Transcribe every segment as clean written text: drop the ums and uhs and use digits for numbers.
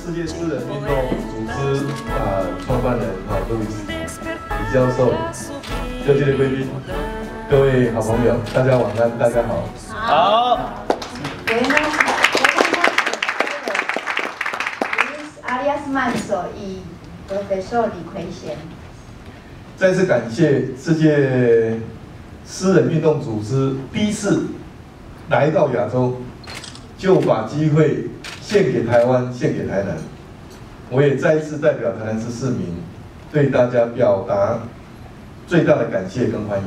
世界诗人运动组织创办人路易斯李教授，热切的贵宾，各位好朋友，大家晚安，大家好。 好。 Arias Manso y Profesor Li Kuei-hsien。 再次感谢世界诗人运动组织第一次来到亚洲，就把机会献给台湾，献给台南。我也再一次代表台南市市民，对大家表达最大的感谢跟欢迎。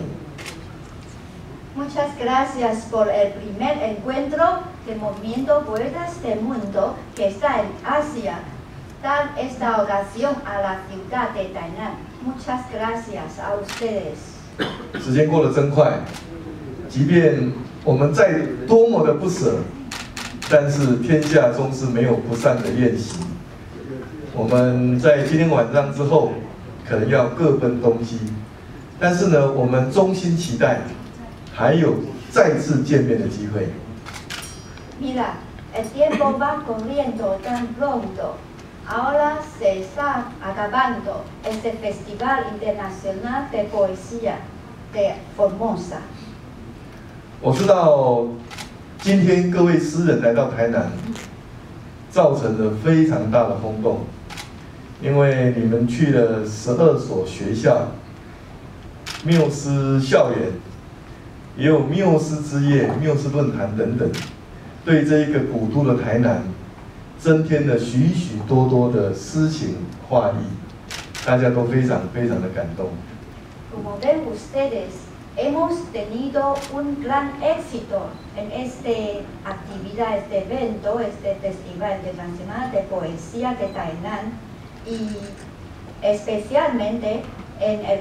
Muchas gracias por el primer encuentro del movimiento Poetas del Mundo que está en Asia. Dar esta ocasión a la ciudad de Tainan. Muchas gracias a ustedes. 时间过得真快，即便我们再多么的不舍，但是天下终是没有不散的宴席。我们在今天晚上之后，可能要各奔东西，但是呢，我们衷心期待还有再次见面的机会。 Mira, el tiempo va corriendo tan pronto. Ahora se está acabando este Festival Internacional de Poesía de Formosa. 我知道今天各位诗人来到台南，造成了非常大的轰动，因为你们去了12所学校、缪斯校园，也有缪斯之夜、缪斯论坛等等，对这一个古都的台南增添了许许多多的诗情画意，大家都非常非常的感动。 Como ven ustedes, hemos tenido un gran éxito en esta actividad, este evento, este Festival Internacional de Poesía de Tainan y especialmente en el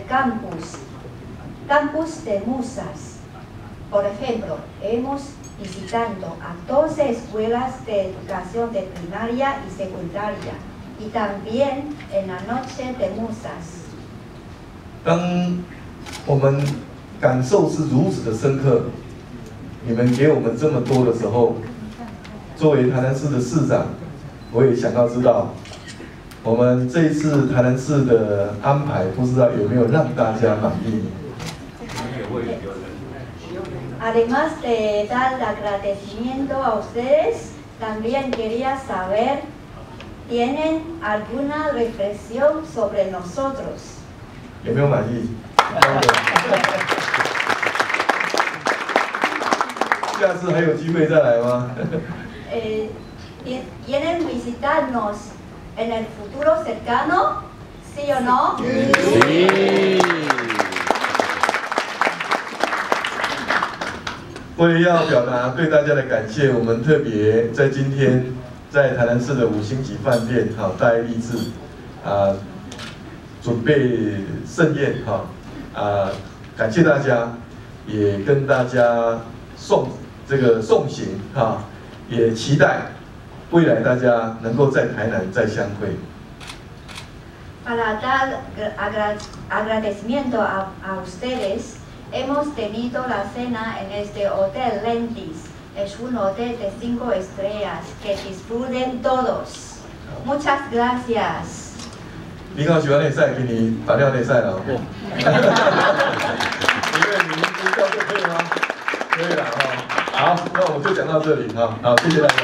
campus de Musas. Por ejemplo, hemos visitando a 12 escuelas de educación de primaria y secundaria y también en la noche de musas. 当我们感受是如此的深刻，你们给我们这么多的时候，作为台南市的市长，我也想要知道，我们这一次台南市的安排，不知道有没有让大家满意。 Además de dar el agradecimiento a ustedes, también quería saber, ¿tienen alguna reflexión sobre nosotros? 有没有满意？下次还有机会再来吗 ？¿Quieren visitarnos en el futuro cercano? ¿Sí o no? Sí. 为了要表达对大家的感谢，我们特别在今天在台南市的5星级饭店大爱励志准备盛宴感谢大家，也跟大家送行也期待未来大家能够在台南再相会。 Para dar agradecimiento a ustedes. Hemos tenido la cena en este Hotel Lentis. Es un hotel de 5 estrellas. Que disfruten todos. Muchas gracias. 你好，喜欢内赛，给你打掉内赛了。因为你知道就可以吗？可以了好，那我就讲到这里好，谢谢大家。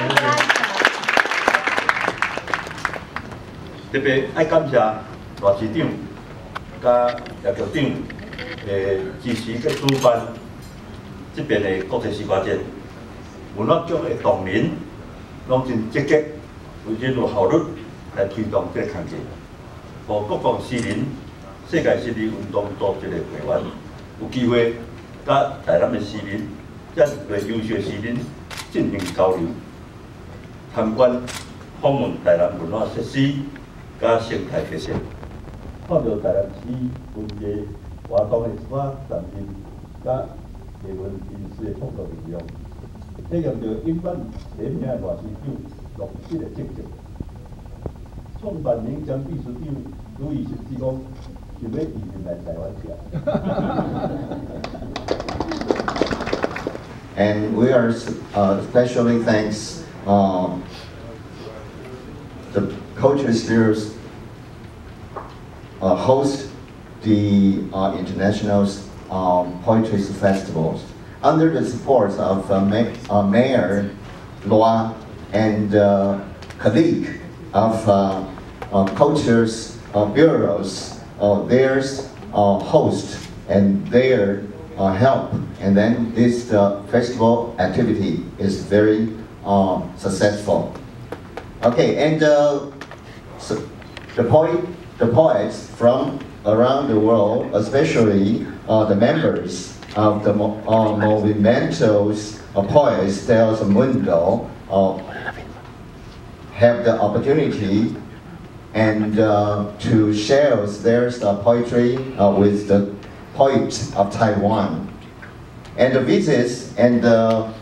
特别爱感谢大市长、甲叶局长。支持嘅主办这边的国际诗歌节，文学局的同仁拢真积极，有真有效率来推动这个项目，互各国诗人、世界诗人运动组织的会员有机会甲台南的诗人、遮类优秀的诗人进行交流，参观、访问台南文化设施、甲生态特色，看到台南市文艺活动的一寡产品，甲艺文形式的创作力量，体验到因办联名的大市长落实的积极。创办人兼秘书长卢义成指讲，想要移民来台湾吃。 And we are especially thanks the culture spheres host the international poetry festivals under the support of Mayor Loa and colleague of cultures bureaus. There's host and their help, and then this festival activity is very successful. Okay, and so the poets from around the world, especially the members of the Movimento's Poets del Mundo, have the opportunity and to share their poetry with the poets of Taiwan, and the visits and to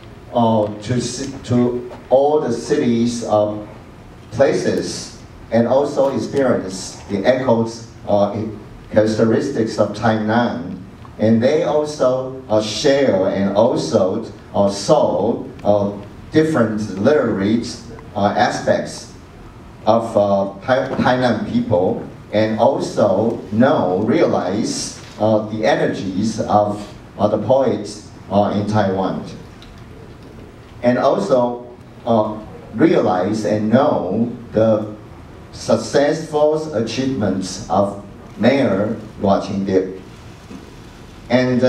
all the cities, places, and also experience the echoes, characteristics of Tainan, and they also share and also saw different literary aspects of Tainan people, and also realize the energies of the poets in Taiwan, and also realize and know the successful achievements of Mayor Loa Qingde, and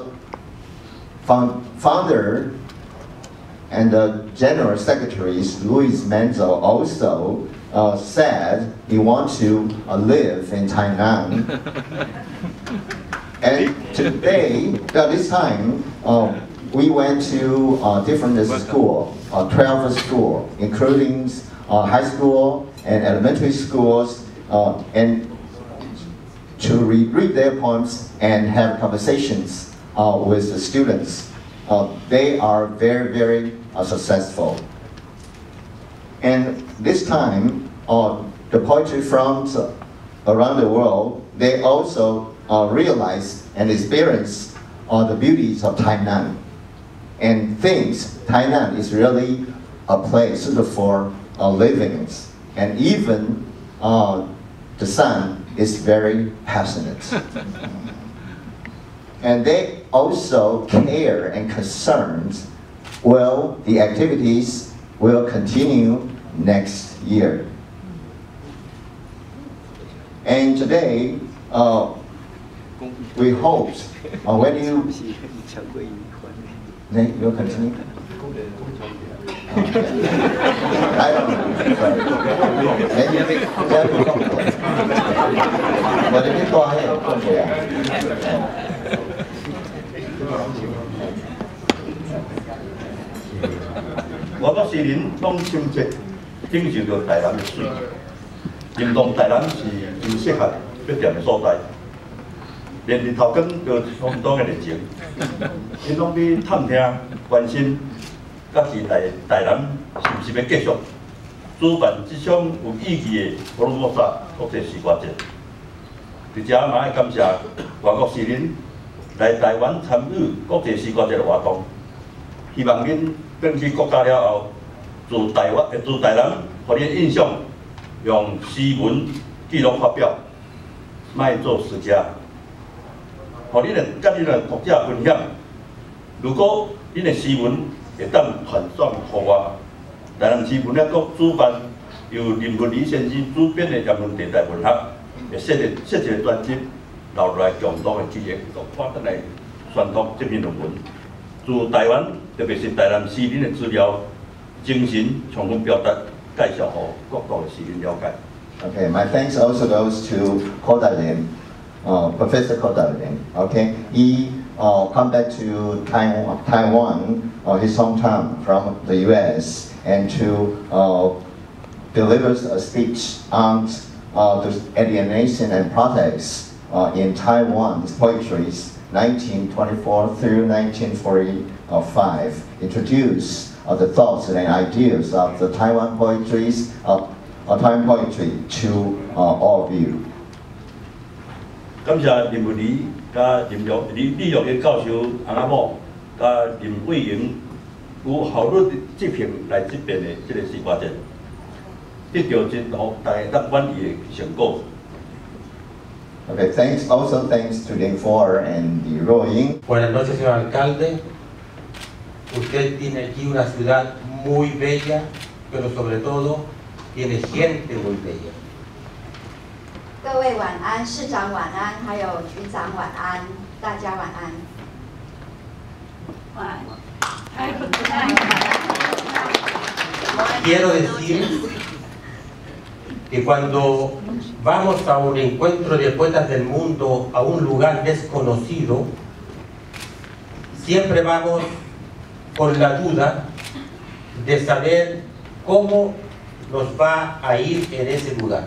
founder and General Secretary Luis Menzo also said he wants to live in Tainan. And today, this time, we went to different schools, 12 schools, including high school and elementary schools, and to read their poems and have conversations with the students. They are very, very successful. And this time, the poetry from around the world, they also realize and experience the beauties of Tainan, and thinks Tainan is really a place for living, and even the sun is very passionate. And they also care and concerned, well, the activities will continue next year. And today, we hope when you continue. I don't know. 我到西林拢清澈，感受到台南的水，认同台南是真适合要踮的所在。连日头光就相当的热情，因拢去探听、关心，甲期待台南是毋是要继续主办这种有意义的佛罗摩萨国际诗歌节。伫遮嘛爱感谢外国诗人来台湾参与国际诗歌节的活动，希望恁返去国家了后，自台南，互恁印象用诗文记录发表，卖做诗家。 互恁的甲恁的读者分享，如果恁的诗文会当传送互我，台南市文化局主办由林文理先生主编的人文地带文学，会设一个专辑留落来共同的记忆，我等来宣读这篇论文。自台湾，特别是台南诗人的资料、精神充分表达，介绍互各国的诗人了解。 Okay, my thanks also goes to Kodalin. Professor Kodalin, okay, he come back to Taiwan, his hometown from the U.S., and to deliver a speech on the alienation and protest in Taiwan's poetry, 1924 through 1945, introduce the thoughts and ideas of the Taiwan poetry to all of you. 感谢林文理、甲李玉的教授翁仔某、甲林慧莹有效率的执行来这边的这个诗歌节。 得到真好，大家咱满意的成果。 Okay, also thanks to Ding For and the Roying. Buenas noches, señor alcalde. Usted tiene aquí una ciudad muy bella, pero sobre todo tiene gente muy bella. 各位晚安，市长晚安，还有局长晚安，大家晚安。晚安。 Quiero decir que cuando vamos a un encuentro de poetas del mundo, a un lugar desconocido, siempre vamos con la duda de saber cómo nos va a ir en ese lugar.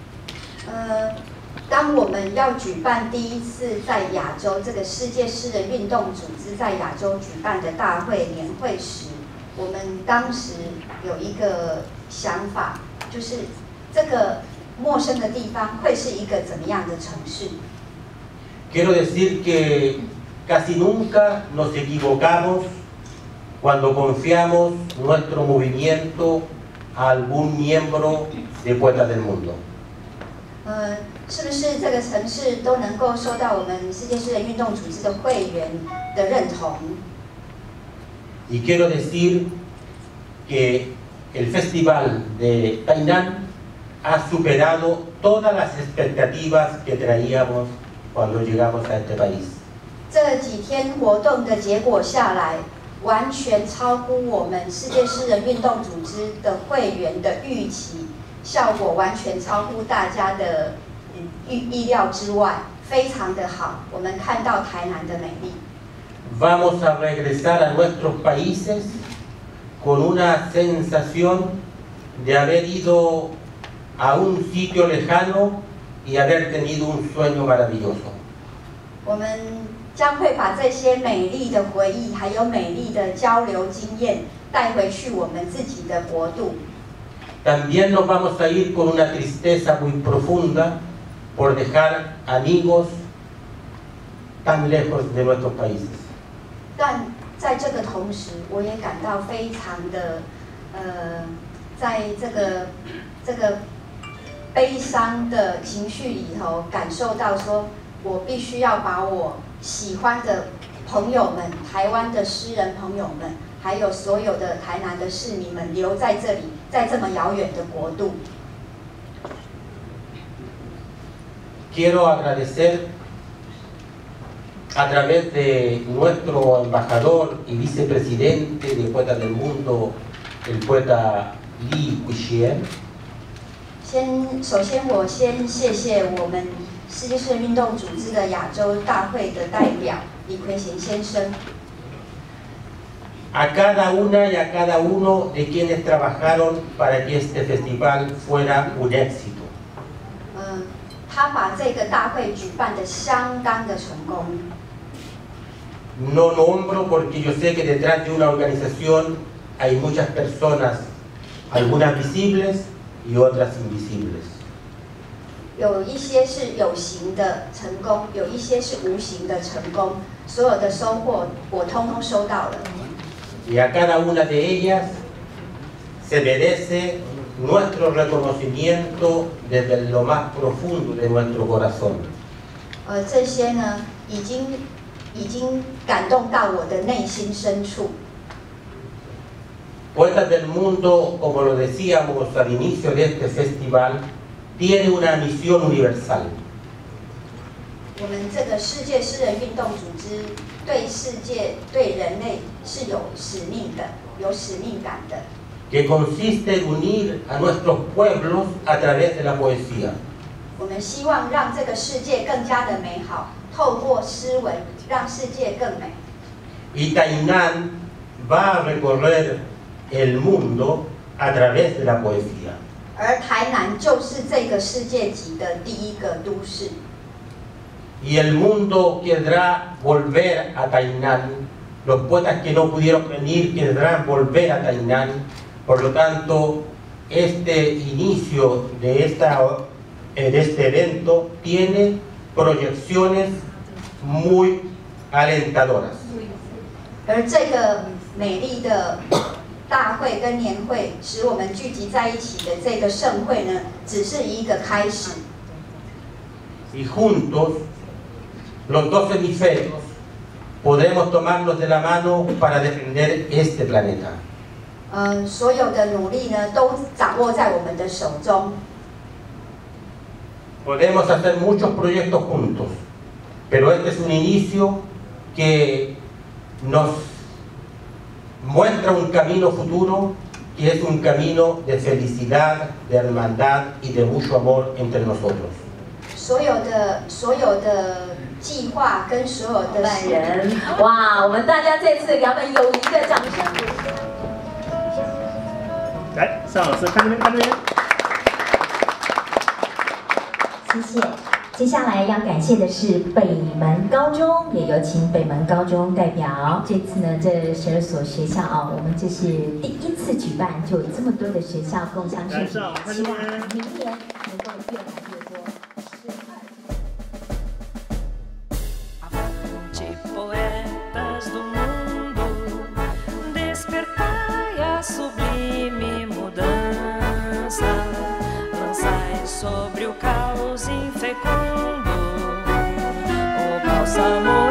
当我们要举办第一次在亚洲这个世界诗人运动组织在亚洲举办的大会年会时，我们当时有一个想法，就是这个陌生的地方会是一个怎么样的城市？ Quiero decir que casi nunca nos equivocamos cuando confiamos nuestro movimiento a algún miembro de Poetas del Mundo. 是不是这个城市都能够受到我们世界诗人运动组织的会员的认同？ Y quiero decir que el Festival de Tainan ha superado todas las expectativas que traíamos cuando llegamos a este país. 这几天活动的结果下来，完全超乎我们世界诗人运动组织的会员的预期，效果完全超乎大家的意料之外，非常的好。我们看到台南的美丽。 Vamos a regresar a nuestros países con una sensación de haber ido a un sitio lejano y haber tenido un sueño maravilloso. 我们将会把这些美丽的回忆，还有美丽的交流经验带回去我们自己的国度。 También nos vamos a ir con una tristeza muy profunda por dejar amigos tan lejos de nuestros países. 但在这个同时，我也感到非常的，在这个悲伤的情绪里头，感受到说，我必须要把我喜欢的朋友们、台湾的诗人朋友们，还有所有的台南的市民们留在这里，在这么遥远的国度。 Quiero agradecer a través de nuestro embajador y vicepresidente de Poetas del Mundo, el poeta Li Huixien. 首先我先谢谢我们世界诗人运动组织的亚洲大会的代表李奎贤先生。 A cada una y a cada uno de quienes trabajaron para que este festival fuera un éxito. 他把这个大会举办得相当的成功。 No nombro porque yo sé que detrás de una organización hay muchas personas, algunas visibles y otras invisibles. 有一些是有形的成功，有一些是无形的成功，所有的收获我通通收到了。 Y a cada una de ellas se merece nuestro reconocimiento desde lo más profundo de nuestro corazón. 这些呢，已经感动到我的内心深处。 Poetas del Mundo, como lo decíamos al inicio de este festival, tiene una misión universal. 我们这个世界诗人运动组织对世界、对人类是有使命的，有使命感的。 Que consiste en unir a nuestros pueblos a través de la poesía. 我们希望让这个世界更加的美好，透过诗文让世界更美。 Y Tainan va a recorrer el mundo a través de la poesía. 而台南就是这个世界级的第一个都市。 Y el mundo querrá volver a Tainan. Los poetas que no pudieron venir querrán volver a Tainan. Por lo tanto, este inicio de este evento tiene proyecciones muy alentadoras. 而这个美丽的大会跟年会使我们聚集在一起的这个盛会呢，只是一个开始。 Y juntos, los dos hemisferios, podremos tomarnos de la mano para defender este planeta. 所有的努力呢，都掌握在我们的手中。 Podemos hacer muchos proyectos juntos, pero este es un inicio que nos muestra un camino futuro, que es un camino de felicidad, de hermandad y de mucho amor entre nosotros. 所有的计划跟所有的人，哇！我们大家这次给他们友谊的掌声。 来，尚老师看这边，看这边。 谢谢。接下来要感谢的是北门高中，也有请北门高中代表。这次呢，这12所学校啊，我们这是第1次举办，就有这么多的学校共襄盛举，希望明年能够越来越多。 Poetas do mundo, despertai a sublime mudança, lançai sobre o caos infecundo o bálsamo